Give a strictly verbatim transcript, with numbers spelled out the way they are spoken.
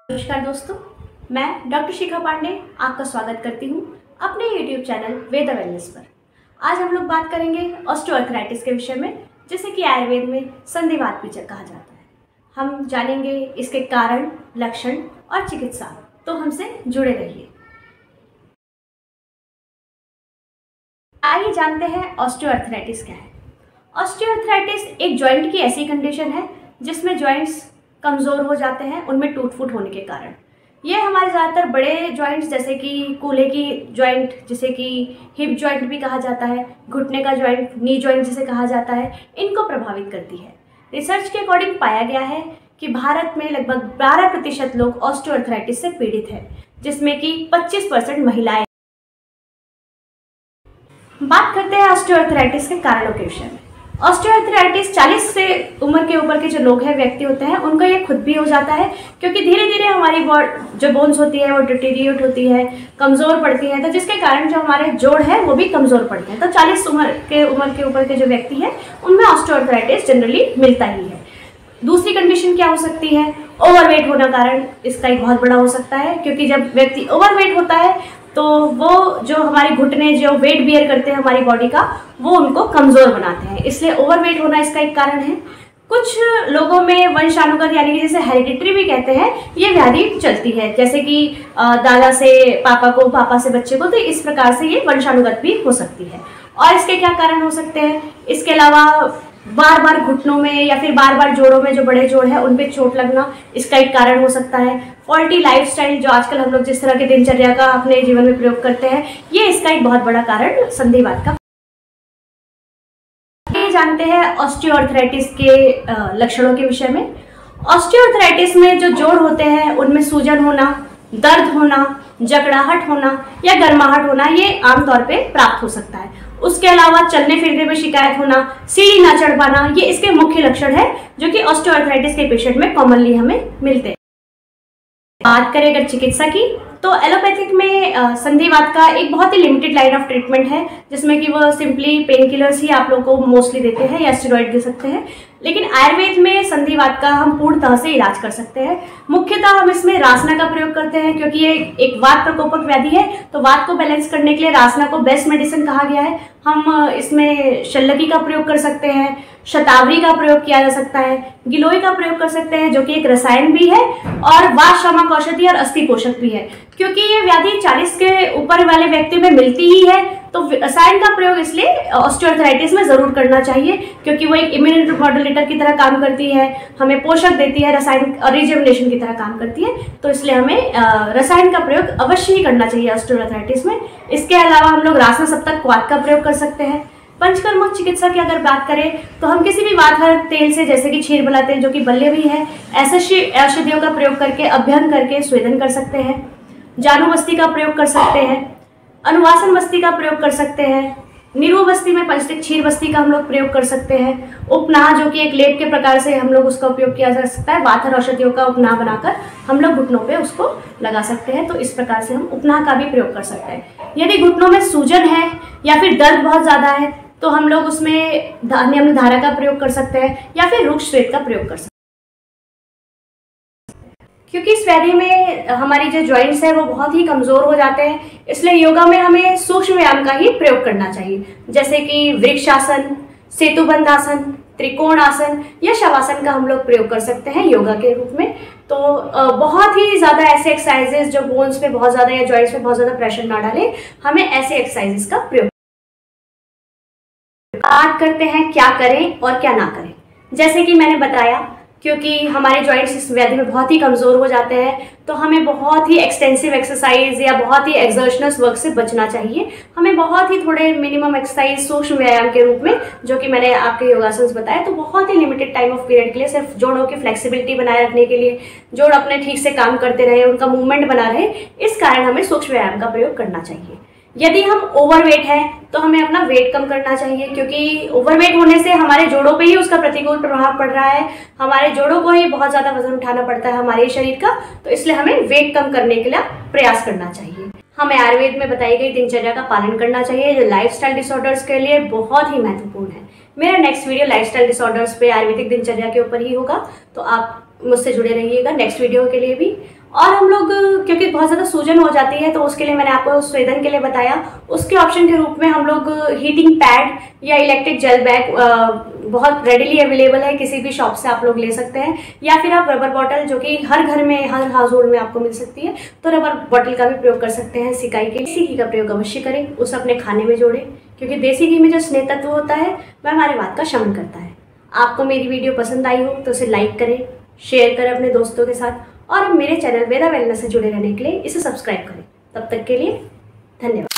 नमस्कार दोस्तों, मैं डॉक्टर शिखा पांडे आपका स्वागत करती हूँ अपने यूट्यूब चैनल वेदा वेलनेस पर। आज हम लोग बात करेंगे ऑस्टियोआर्थराइटिस के विषय में, जिसे कि आयुर्वेद में संधिवात भी कहा जाता है। हम जानेंगे इसके कारण, लक्षण और चिकित्सा, तो हमसे जुड़े रहिए। आइए जानते हैं ऑस्टियोआर्थराइटिस क्या है। ऑस्टियोआर्थराइटिस एक जॉइंट की ऐसी कंडीशन है जिसमें जॉइंट्स कमज़ोर हो जाते हैं उनमें टूट फूट होने के कारण। ये हमारे ज़्यादातर बड़े जॉइंट्स जैसे कि कूल्हे की जॉइंट, जिसे कि हिप जॉइंट भी कहा जाता है, घुटने का जॉइंट, नी जॉइंट जिसे कहा जाता है, इनको प्रभावित करती है। रिसर्च के अकॉर्डिंग पाया गया है कि भारत में लगभग बारह प्रतिशत लोग ऑस्टियोआर्थराइटिस से पीड़ित हैं, जिसमें कि पच्चीस परसेंट महिलाएं। बात करते हैं ऑस्टियोआर्थराइटिस के कारणों के विषय में। ऑस्टियोआर्थराइटिस चालीस से उम्र के ऊपर के जो लोग हैं, व्यक्ति होते हैं, उनको ये खुद भी हो जाता है, क्योंकि धीरे धीरे हमारी जो बोन्स होती है वो डिटेरियोरेट होती है, कमज़ोर पड़ती है, तो जिसके कारण जो हमारे जोड़ है वो भी कमज़ोर पड़ते हैं। तो चालीस उम्र के उम्र के ऊपर के जो व्यक्ति हैं उनमें ऑस्टियोआर्थराइटिस जनरली मिलता ही है। दूसरी कंडीशन क्या हो सकती है? ओवरवेट होना कारण इसका एक बहुत बड़ा हो सकता है, क्योंकि जब व्यक्ति ओवरवेट होता है तो वो जो हमारे घुटने जो वेट बियर करते हैं हमारी बॉडी का, वो उनको कमज़ोर बनाते हैं, इसलिए ओवरवेट होना इसका एक कारण है। कुछ लोगों में वंशानुगत यानी कि जिसे हेरिडिटरी भी कहते हैं, ये व्याधि चलती है, जैसे कि दादा से पापा को, पापा से बच्चे को, तो इस प्रकार से ये वंशानुगत भी हो सकती है। और इसके क्या कारण हो सकते हैं? इसके अलावा बार बार घुटनों में या फिर बार बार जोड़ों में, जो बड़े जोड़ है उन पे चोट लगना, इसका एक कारण हो सकता है। फॉल्टी लाइफस्टाइल, जो आजकल हम लोग जिस तरह के दिनचर्या का अपने जीवन में प्रयोग करते हैं, ये इसका एक बहुत बड़ा कारण संधिवात का। ये जानते हैं ऑस्टियोआर्थराइटिस के लक्षणों के विषय में। ऑस्टियोआर्थराइटिस में जो जोड़ होते हैं उनमें सूजन होना, दर्द होना, जकड़ाहट होना या गर्माहट होना, ये आमतौर पे प्राप्त हो सकता है। उसके अलावा चलने फिरने में शिकायत होना, सीढ़ी ना चढ़ पाना, ये इसके मुख्य लक्षण है जो कि ऑस्टियोआर्थराइटिस के पेशेंट में कॉमनली हमें मिलते हैं। बात करें अगर चिकित्सा की, तो एलोपैथिक में संधिवात का एक बहुत ही लिमिटेड लाइन ऑफ ट्रीटमेंट है, जिसमें कि वो सिंपली पेन किलर्स ही आप लोगों को मोस्टली देते हैं या स्टेरॉइड दे सकते हैं। लेकिन आयुर्वेद में संधिवात का हम पूर्णतः से इलाज कर सकते हैं। मुख्यतः हम इसमें रासना का प्रयोग करते हैं, क्योंकि ये एक वात प्रकोपक व्याधि है, तो वात को बैलेंस करने के लिए रासना को बेस्ट मेडिसिन कहा गया है। हम इसमें शल्लकी का प्रयोग कर सकते हैं, शतावरी का प्रयोग किया जा सकता है, गिलोय का प्रयोग कर सकते हैं, जो कि एक रसायन भी है और वात शामक औषधि और अस्थि पोषक भी है। क्योंकि ये व्याधि चालीस के ऊपर वाले व्यक्तियों में मिलती ही है, तो रसायन का प्रयोग इसलिए ऑस्टियोआर्थराइटिस में जरूर करना चाहिए, क्योंकि वो एक इम्यूनिटी मॉड्यूलेटर की तरह काम करती है, हमें पोषक देती है, रसायन और रिजुविनेशन की तरह काम करती है, तो इसलिए हमें रसायन का प्रयोग अवश्य ही करना चाहिए ऑस्टियोआर्थराइटिस में। इसके अलावा हम लोग रासना सप्तक क्वाथ का प्रयोग कर सकते हैं। पंचकर्म चिकित्सा की अगर बात करें तो हम किसी भी वातहर तेल से, जैसे कि क्षीरबला तेल जो कि बल्य भी है, ऐसे औषधियों का प्रयोग करके, अभ्यंग करके स्वेदन कर सकते हैं। जानू बस्ती का प्रयोग कर सकते हैं, अनुवासन बस्ती का प्रयोग कर सकते हैं, निरु बस्ती में पंचतिक क्षीर बस्ती का हम लोग प्रयोग कर सकते हैं। उपनाह, जो कि एक लेप के प्रकार से हम लोग उसका उपयोग किया जा सकता है, वातहर औषधियों का उपनाह बनाकर हम लोग घुटनों पे उसको लगा सकते हैं, तो इस प्रकार से हम उपनाह का भी प्रयोग कर सकते हैं। यदि घुटनों में सूजन है या फिर दर्द बहुत ज़्यादा है, तो हम लोग उसमें निम्न धारा का प्रयोग कर सकते हैं या फिर रुक्ष श्वेत का प्रयोग कर सकते हैं। क्योंकि इस व्याधि में हमारी जो जॉइंट्स है वो बहुत ही कमज़ोर हो जाते हैं, इसलिए योगा में हमें सूक्ष्म व्यायाम का ही प्रयोग करना चाहिए, जैसे कि वृक्षासन, सेतुबंध आसन, त्रिकोण आसन या शवासन का हम लोग प्रयोग कर सकते हैं योगा के रूप में। तो बहुत ही ज़्यादा ऐसे एक्सरसाइजेज जो बोन्स पे बहुत ज़्यादा या जॉइंट्स पे बहुत ज़्यादा प्रेशर ना डालें, हमें ऐसे एक्सरसाइजेज का प्रयोग। बात करते हैं क्या करें और क्या ना करें। जैसे कि मैंने बताया, क्योंकि हमारे जॉइंट्स इस व्याधि में बहुत ही कमज़ोर हो जाते हैं, तो हमें बहुत ही एक्सटेंसिव एक्सरसाइज या बहुत ही एक्सर्शनस वर्क से बचना चाहिए। हमें बहुत ही थोड़े मिनिमम एक्सरसाइज सूक्ष्म व्यायाम के रूप में, जो कि मैंने आपके योगासन बताया, तो बहुत ही लिमिटेड टाइम ऑफ पीरियड के लिए, सिर्फ जोड़ों की फ्लेक्सिबिलिटी बनाए रखने के लिए, जोड़ अपने ठीक से काम करते रहे, उनका मूवमेंट बना रहे, इस कारण हमें सूक्ष्म व्यायाम का प्रयोग करना चाहिए। यदि हम ओवरवेट हैं तो हमें अपना वेट कम करना चाहिए, क्योंकि ओवरवेट होने से हमारे जोड़ों पे ही उसका प्रतिकूल प्रभाव पड़ रहा है। हमारे जोड़ों को ही बहुत ज़्यादा वजन उठाना पड़ता है हमारे शरीर का, तो इसलिए हमें वेट कम करने के लिए प्रयास करना चाहिए। हमें आयुर्वेद में बताई गई दिनचर्या का पालन करना चाहिए, जो लाइफस्टाइल डिसऑर्डर्स के लिए बहुत ही महत्वपूर्ण है। मेरा नेक्स्ट वीडियो लाइफस्टाइल डिसऑर्डर्स पे आयुर्वेदिक दिनचर्या के ऊपर ही होगा, तो आप मुझसे जुड़े रहिएगा नेक्स्ट वीडियो के लिए भी। और हम लोग क्योंकि बहुत ज़्यादा सूजन हो जाती है तो उसके लिए मैंने आपको स्वेदन के लिए बताया, उसके ऑप्शन के रूप में हम लोग हीटिंग पैड या इलेक्ट्रिक जेल बैग बहुत रेडिली अवेलेबल है, किसी भी शॉप से आप लोग ले सकते हैं, या फिर आप रबर बॉटल जो कि हर घर में हर हाउस होल्ड में आपको मिल सकती है, तो रबर बॉटल का भी प्रयोग कर सकते हैं सिकाई के। देसी घी का प्रयोग अवश्य करें, उसे अपने खाने में जोड़ें, क्योंकि देसी घी में जो स्नेह तत्व होता है वह हमारे वात का शमन करता है। आपको मेरी वीडियो पसंद आई हो तो उसे लाइक करें, शेयर करें अपने दोस्तों के साथ, और मेरे चैनल वेदा वेलनेस से जुड़े रहने के लिए इसे सब्सक्राइब करें। तब तक के लिए धन्यवाद।